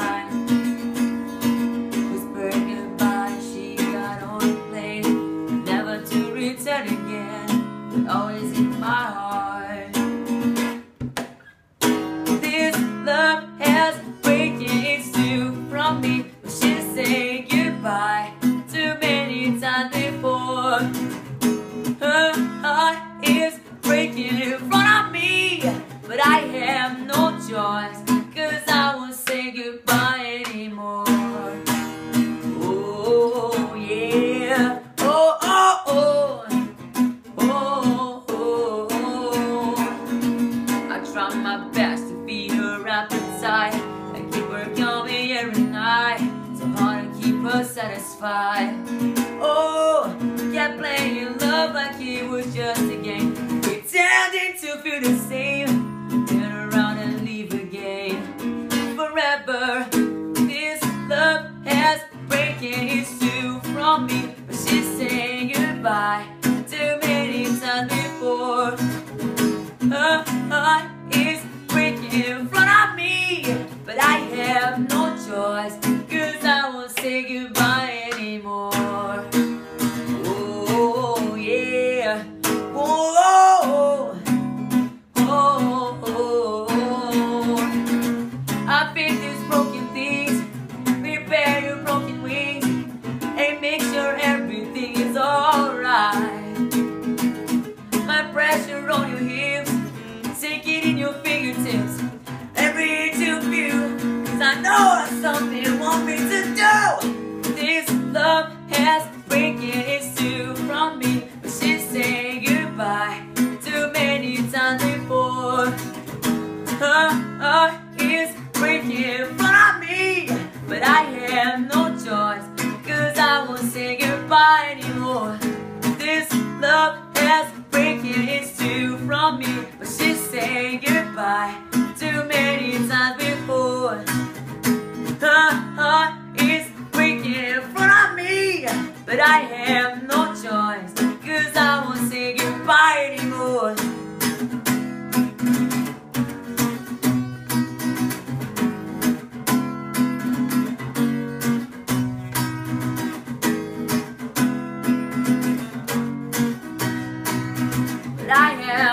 mine. Whispered goodbye, she got on a plane, never to return again, but always in my heart. This love has breaking its due from me, but she said goodbye too many times before. Her heart is breaking in front of me, but I have no choice, 'cause I won't say goodbye anymore. Oh yeah, oh oh oh, oh oh oh. I try my best to feed her appetite and keep her coming every night. So hard to keep her satisfied. Oh, kept playing love like it was just a game, pretending to feel the same, turn around and leave again. Forever, this love has breaking its due from me, but she's saying goodbye too many times before. Her heart is breaking in front of me, but I have no choice, 'cause I won't say goodbye anymore. Oh yeah, oh, oh, oh, oh. I fix these broken things, repair your broken wings, and make sure everything is alright. My pressure on your hips, take it in your fingertips, every inch of you, 'cause I know that's something you want me to do. This love has breaking its due from me, but she's saying goodbye too many times before. Her heart is breaking in front of me, but I have no choice, 'cause I won't say goodbye anymore. This love has breaking its due from me, but she's saying goodbye too many times before. Her heart is breaking in front of me, but I have no choice, 'cause I won't say goodbye anymore. But I have